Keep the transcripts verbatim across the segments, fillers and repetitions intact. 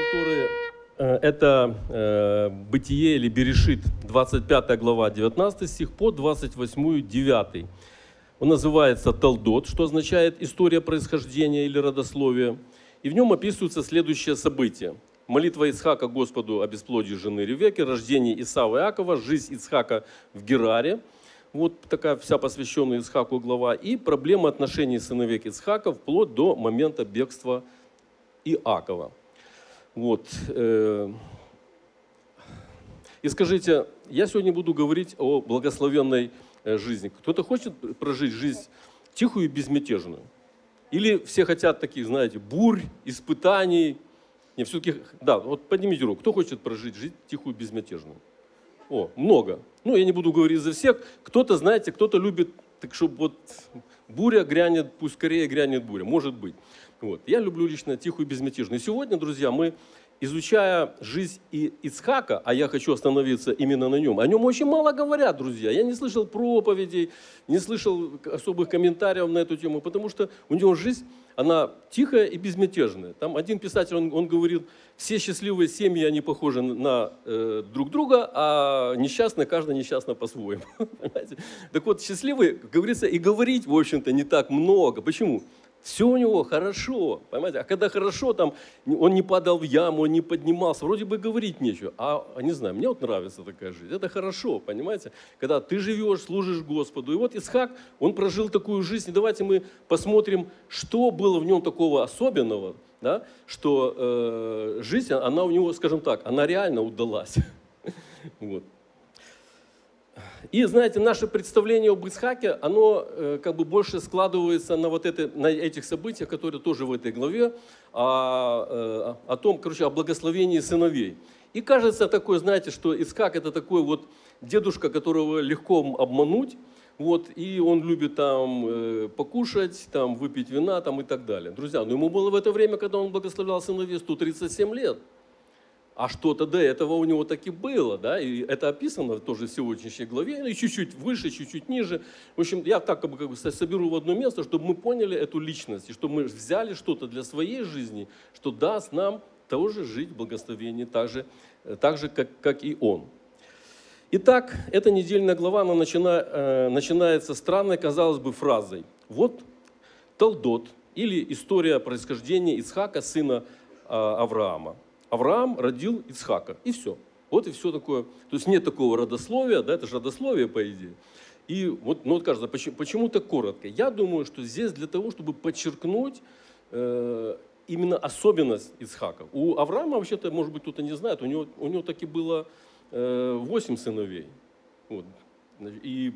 которые э, это э, Бытие или Берешит, двадцать пятая глава, девятнадцатый стих по двадцать восьмой, девятый. Он называется Толдот, что означает история происхождения или родословия. И в нем описываются следующие события. Молитва Ицхака Господу о бесплодии жены Ревекки, рождение Исава и Иакова, жизнь Ицхака в Гераре. Вот такая вся посвященная Ицхаку глава. И проблема отношений сыновей Ицхака вплоть до момента бегства Иакова. Вот. И скажите, я сегодня буду говорить о благословенной жизни. Кто-то хочет прожить жизнь тихую и безмятежную? Или все хотят таких, знаете, бурь, испытаний? Не, все-таки, да, вот поднимите руку. Кто хочет прожить жизнь тихую и безмятежную? О, много. Ну, я не буду говорить за всех. Кто-то, знаете, кто-то любит, так чтобы вот буря грянет, пусть скорее грянет буря. Может быть. Вот. Я люблю лично тихую и безмятежную. И сегодня, друзья, мы, изучая жизнь Ицхака, а я хочу остановиться именно на нем, о нем очень мало говорят, друзья. Я не слышал проповедей, не слышал особых комментариев на эту тему, потому что у него жизнь, она тихая и безмятежная. Там один писатель, он, он говорит, все счастливые семьи, они похожи на э, друг друга, а несчастные, каждый несчастно по-своему. Так вот, счастливые, как говорится, и говорить, в общем-то, не так много. Почему? Все у него хорошо, понимаете? А когда хорошо, там, он не падал в яму, он не поднимался, вроде бы говорить нечего. А, не знаю, мне вот нравится такая жизнь. Это хорошо, понимаете? Когда ты живешь, служишь Господу. И вот Ицхак, он прожил такую жизнь. И давайте мы посмотрим, что было в нем такого особенного, да? Что э, жизнь, она у него, скажем так, она реально удалась. Вот. И, знаете, наше представление об Ицхаке, оно э, как бы больше складывается на, вот это, на этих событиях, которые тоже в этой главе, о, э, о том, короче, о благословении сыновей. И кажется такое, знаете, что Ицхак это такой вот дедушка, которого легко обмануть, вот, и он любит там э, покушать, там, выпить вина там, и так далее. Друзья, но ему было в это время, когда он благословлял сыновей, сто тридцать семь лет. А что-то до этого у него таки было, да, и это описано тоже в сегодняшней главе, и чуть-чуть выше, чуть-чуть ниже. В общем, я так как бы, как бы соберу в одно место, чтобы мы поняли эту личность, и чтобы мы взяли что-то для своей жизни, что даст нам тоже жить в благословении, так же, так же как, как и он. Итак, эта недельная глава, она начина, э, начинается странной, казалось бы, фразой. Вот Толдот, или история происхождения Ицхака, сына э, Авраама. Авраам родил Ицхака, и все. Вот и все такое. То есть нет такого родословия, да, это же родословие, по идее. И вот, ну, вот кажется, почему, почему так коротко? Я думаю, что здесь для того, чтобы подчеркнуть э, именно особенность Ицхака. У Авраама, вообще-то, может быть, кто-то не знает, у него, у него таки было восемь э, сыновей. Вот. И,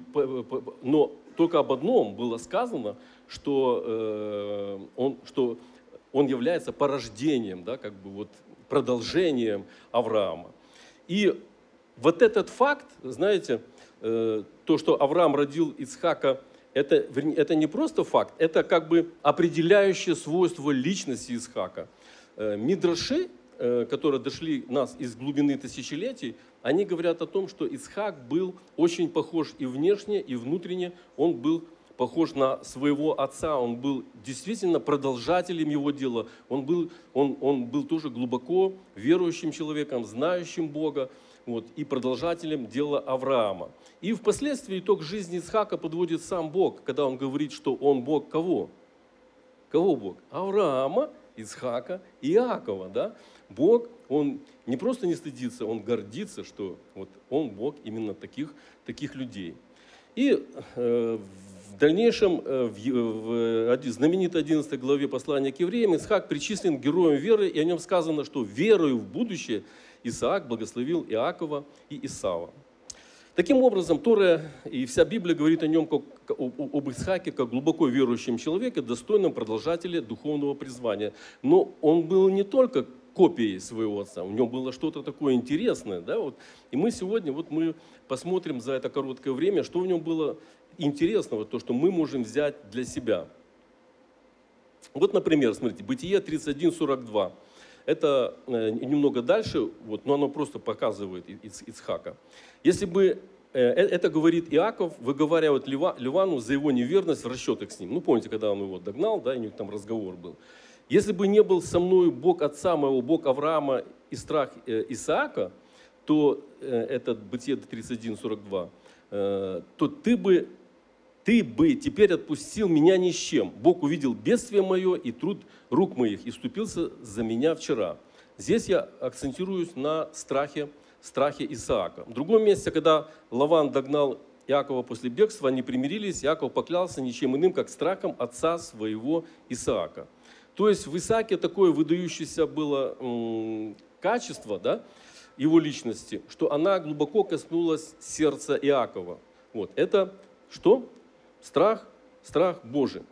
но только об одном было сказано, что, э, он, что он является порождением, да, как бы вот, продолжением Авраама. И вот этот факт, знаете, то, что Авраам родил Ицхака, это, это не просто факт, это как бы определяющее свойство личности Ицхака. Мидраши, которые дошли нас из глубины тысячелетий, они говорят о том, что Ицхак был очень похож и внешне, и внутренне, он был похож на своего отца, он был действительно продолжателем его дела, он был, он, он был тоже глубоко верующим человеком, знающим Бога, вот, и продолжателем дела Авраама. И впоследствии итог жизни Ицхака подводит сам Бог, когда он говорит, что он Бог кого? Кого Бог? Авраама, Ицхака и Иакова. Да? Бог, он не просто не стыдится, он гордится, что вот он Бог именно таких, таких людей. И э, в дальнейшем, в знаменитой одиннадцатой главе послания к евреям, Ицхак причислен к героям веры, и о нем сказано, что верою в будущее Исаак благословил Иакова и Исава. Таким образом, Тора и вся Библия говорит о нем, как, об Ицхаке, как глубоко верующем человеке, достойном продолжателе духовного призвания. Но он был не только копией своего отца, у него было что-то такое интересное. Да, вот. И мы сегодня вот мы посмотрим за это короткое время, что в нем было интересного, то, что мы можем взять для себя. Вот, например, смотрите, Бытие тридцать один сорок два. Это немного дальше, вот, но оно просто показывает Ицхака. Если бы, это говорит Иаков, выговаривает Ливану за его неверность в расчетах с ним. Ну, помните, когда он его догнал, да, и у них там разговор был. Если бы не был со мной Бог отца моего, Бог Авраама и страх э, Исаака, то э, это Бытие тридцать один сорок два, э, то ты бы, ты бы теперь отпустил меня ни с чем. Бог увидел бедствие мое и труд рук моих и вступился за меня вчера. Здесь я акцентируюсь на страхе, страхе Исаака. В другом месте, когда Лаван догнал Иакова после бегства, они примирились, Иаков поклялся ничем иным, как страхом отца своего Исаака. То есть в Исааке такое выдающееся было м, качество, да, его личности, что она глубоко коснулась сердца Иакова. Вот. Это что? Страх, страх Божий.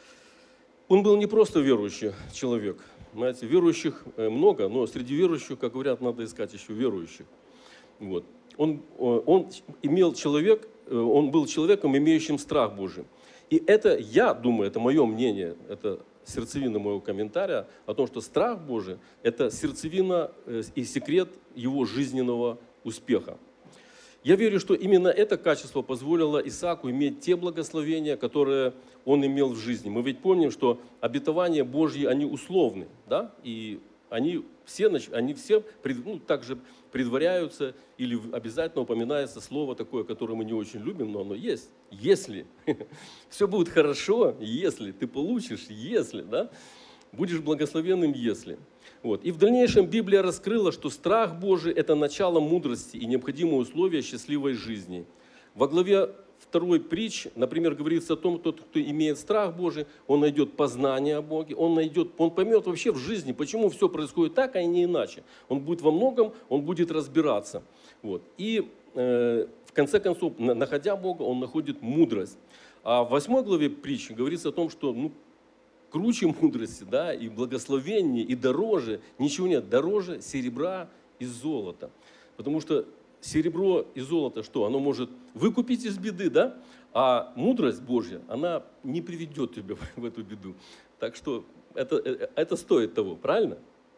Он был не просто верующий человек. Знаете, верующих много, но среди верующих, как говорят, надо искать еще верующих. Вот. Он, он имел человек, он был человеком, имеющим страх Божий. И это, я думаю, это мое мнение, это сердцевина моего комментария о том, что страх Божий – это сердцевина и секрет его жизненного успеха. Я верю, что именно это качество позволило Исааку иметь те благословения, которые он имел в жизни. Мы ведь помним, что обетования Божьи, они условны, да? И они все, они все ну, также предваряются или обязательно упоминается слово такое, которое мы не очень любим, но оно есть. Если. Все будет хорошо, если. Ты получишь, если. Да? Будешь благословенным, если. Вот. И в дальнейшем Библия раскрыла, что страх Божий – это начало мудрости и необходимое условие счастливой жизни. Во главе второй притч, например, говорится о том, что тот, кто имеет страх Божий, он найдет познание о Боге, он, найдет, он поймет вообще в жизни, почему все происходит так, а не иначе. Он будет во многом, он будет разбираться. Вот. И э, в конце концов, находя Бога, он находит мудрость. А в восьмой главе притчи говорится о том, что ну, круче мудрости, да, и благословения, и дороже, ничего нет, дороже серебра и золота. Потому что серебро и золото, что? Оно может выкупить из беды, да? А мудрость Божья, она не приведет тебя в эту беду. Так что это, это стоит того, правильно?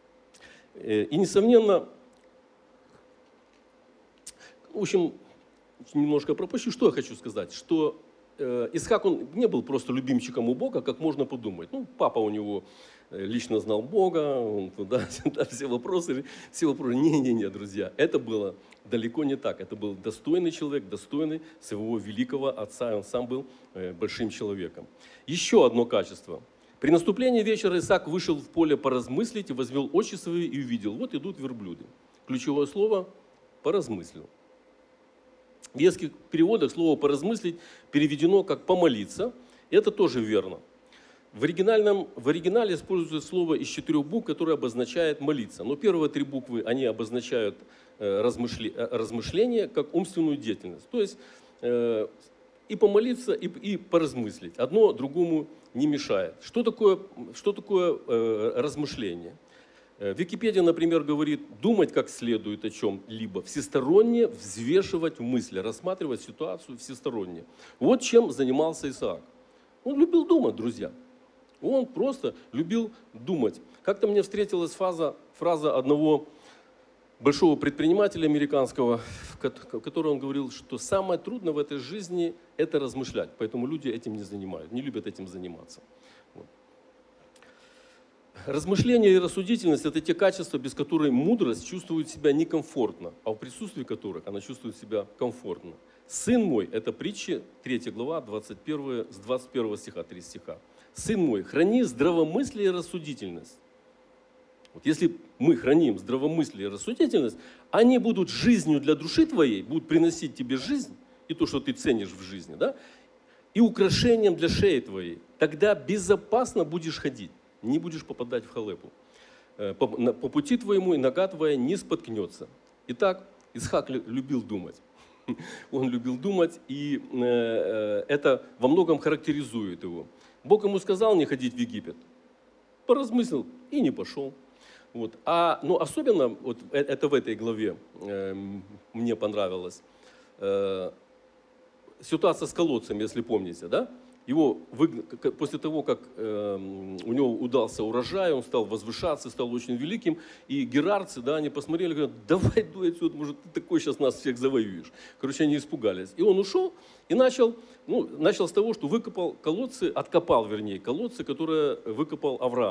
И, несомненно, в общем, немножко пропущу, что я хочу сказать, что Исхак, он не был просто любимчиком у Бога, как можно подумать. Ну, папа у него лично знал Бога, он туда, сюда, все вопросы, все вопросы. Не-не-не, друзья, это было далеко не так. Это был достойный человек, достойный своего великого отца, и он сам был большим человеком. Еще одно качество. При наступлении вечера Исаак вышел в поле поразмыслить и возвел очи свои и увидел. Вот идут верблюды. Ключевое слово – поразмыслил. В ветских переводах слово «поразмыслить» переведено как «помолиться». И это тоже верно. В, оригинальном, в оригинале используется слово из четырех букв, которое обозначает «молиться». Но первые три буквы, они обозначают э, размышле, размышление как умственную деятельность. То есть э, и помолиться, и, и поразмыслить. Одно другому не мешает. Что такое, что такое э, размышление? Википедия, например, говорит, думать как следует о чем-либо, всесторонне взвешивать в мысли, рассматривать ситуацию всесторонне. Вот чем занимался Исаак. Он любил думать, друзья. Он просто любил думать. Как-то мне встретилась фраза, фраза одного большого предпринимателя американского, в котором он говорил, что самое трудное в этой жизни – это размышлять. Поэтому люди этим не занимают, не любят этим заниматься. Размышление и рассудительность – это те качества, без которых мудрость чувствует себя некомфортно, а в присутствии которых она чувствует себя комфортно. «Сын мой» – это притча, третья глава, двадцать первая, с двадцать первого стиха, три стиха. «Сын мой, храни здравомыслие и рассудительность». Вот если мы храним здравомыслие и рассудительность, они будут жизнью для души твоей, будут приносить тебе жизнь, и то, что ты ценишь в жизни, да, и украшением для шеи твоей. Тогда безопасно будешь ходить. Не будешь попадать в халепу. По, по пути твоему и нога твоя не споткнется. Итак, Исхак любил думать. Он любил думать, и это во многом характеризует его. Бог ему сказал не ходить в Египет. Поразмыслил и не пошел. Вот. А, ну, особенно, вот это в этой главе мне понравилось, ситуация с колодцем, если помните, да? Его выгнали, после того, как э, у него удался урожай, он стал возвышаться, стал очень великим, и герарцы, да, они посмотрели, говорят, давай дуй отсюда, может, ты такой сейчас нас всех завоюешь. Короче, они испугались. И он ушел и начал, ну, начал с того, что выкопал колодцы, откопал, вернее, колодцы, которые выкопал Авраам.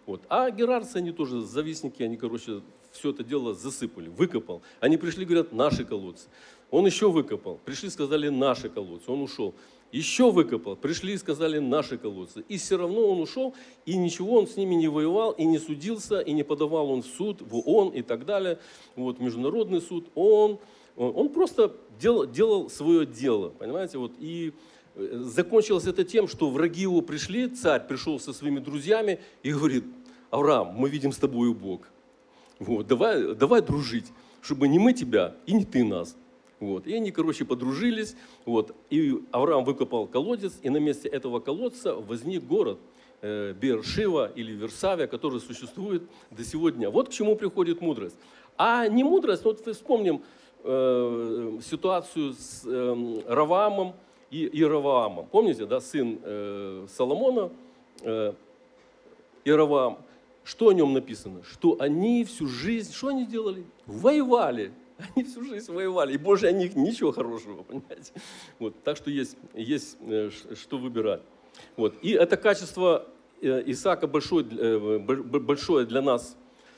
Вот. А герарцы, они тоже завистники, они, короче, все это дело засыпали, выкопал. Они пришли, говорят, наши колодцы. Он еще выкопал, пришли, сказали, наши колодцы, он ушел. Еще выкопал, пришли и сказали, наши колодцы. И все равно он ушел, и ничего он с ними не воевал, и не судился, и не подавал он в суд, в ООН и так далее, вот, международный суд. Он, он просто делал, делал свое дело, понимаете, вот, и закончилось это тем, что враги его пришли, царь пришел со своими друзьями и говорит, Авраам, мы видим с тобою Бог, вот, давай, давай дружить, чтобы не мы тебя и не ты нас. Вот. И они, короче, подружились, вот. И Авраам выкопал колодец, и на месте этого колодца возник город э, Беэр-Шева или Версавия, который существует до сегодня. Вот к чему приходит мудрость. А не мудрость, вот вспомним э, ситуацию с э, Раваамом и Иераваамом. Помните, да, сын э, Соломона, э, Иераваам. Что о нем написано? Что они всю жизнь, что они делали? Воевали. Они всю жизнь воевали, и Боже, о них ничего хорошего, понимаете? Вот, так что есть, есть что выбирать. Вот. И это качество Исаака большое, большое для нас,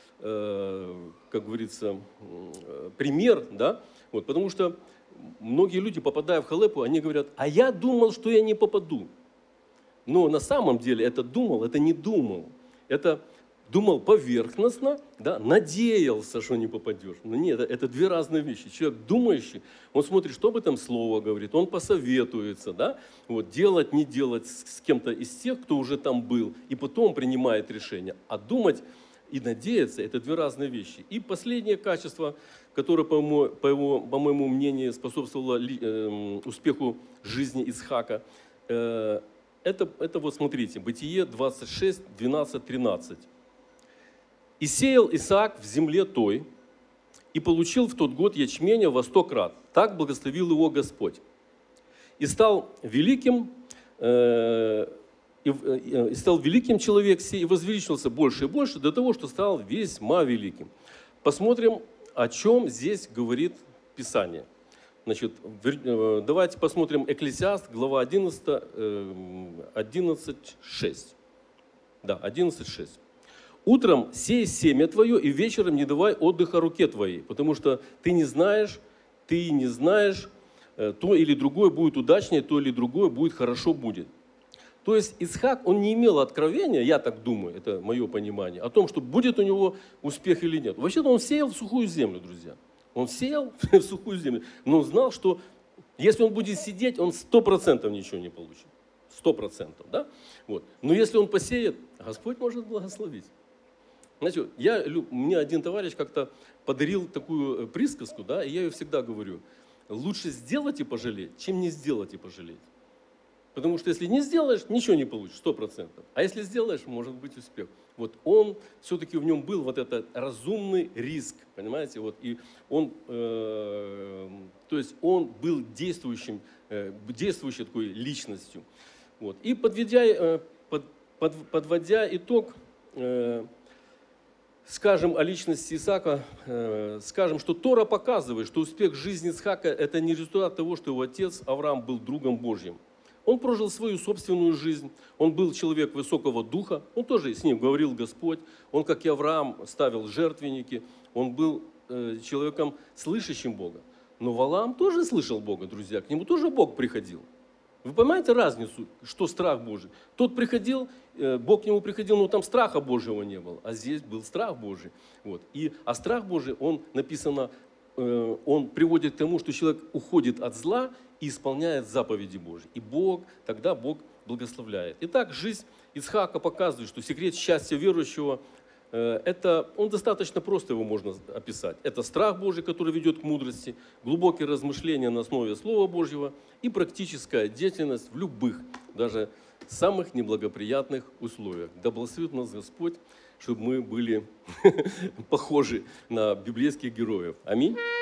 как говорится, пример, да? Вот, потому что многие люди, попадая в халепу, они говорят, а я думал, что я не попаду. Но на самом деле это думал, это не думал. Это думал поверхностно, да, надеялся, что не попадешь. Но нет, это, это две разные вещи. Человек думающий, он смотрит, что об этом слово говорит, он посоветуется, да, вот, делать, не делать с, с кем-то из тех, кто уже там был, и потом принимает решение. А думать и надеяться – это две разные вещи. И последнее качество, которое, по моему, по его, по моему мнению, способствовало ли, э, успеху жизни Исхака, э, это, это вот смотрите, Бытие двадцать шесть, двенадцать, тринадцать. «И сеял Исаак в земле той, и получил в тот год ячменя во сто крат. Так благословил его Господь. И стал великим, э, и, э, и стал великим человек сей, и возвеличился больше и больше, до того, что стал весьма великим». Посмотрим, о чем здесь говорит Писание. Значит, давайте посмотрим Экклесиаст, глава одиннадцать, одиннадцать шесть. Да, одиннадцать шесть. «Утром сей семя твое, и вечером не давай отдыха руке твоей, потому что ты не знаешь, ты не знаешь, то или другое будет удачнее, то или другое будет хорошо будет». То есть Исхак, он не имел откровения, я так думаю, это мое понимание, о том, что будет у него успех или нет. Вообще-то он сеял в сухую землю, друзья. Он сеял в сухую землю, но он знал, что если он будет сидеть, он сто процентов ничего не получит. Сто процентов, да? Вот. Но если он посеет, Господь может благословить. Знаете, я, мне один товарищ как-то подарил такую присказку, да, и я ее всегда говорю. Лучше сделать и пожалеть, чем не сделать и пожалеть. Потому что если не сделаешь, ничего не получишь, сто процентов. А если сделаешь, может быть успех. Вот он, все-таки в нем был вот этот разумный риск, понимаете? Вот, и он, э, то есть он был действующим, э, действующей такой личностью. Вот. И подведя, э, под, под, подводя итог, э, скажем о личности Исаака, э, скажем, что Тора показывает, что успех жизни Исаака – это не результат того, что его отец Авраам был другом Божьим. Он прожил свою собственную жизнь, он был человек высокого духа, он тоже с ним говорил Господь, он, как и Авраам, ставил жертвенники, он был э, человеком, слышащим Бога. Но Валаам тоже слышал Бога, друзья, к нему тоже Бог приходил. Вы понимаете разницу, что страх Божий? Тот приходил, Бог к нему приходил, но там страха Божьего не было, а здесь был страх Божий. Вот. И, а страх Божий, он написано, он приводит к тому, что человек уходит от зла и исполняет заповеди Божьи. И Бог, тогда Бог благословляет. Итак, жизнь Исхака показывает, что секрет счастья верующего, это, он достаточно просто его можно описать. Это страх Божий, который ведет к мудрости, глубокие размышления на основе Слова Божьего и практическая деятельность в любых, даже самых неблагоприятных условиях. Да благословит нас Господь, чтобы мы были похожи на библейских героев. Аминь.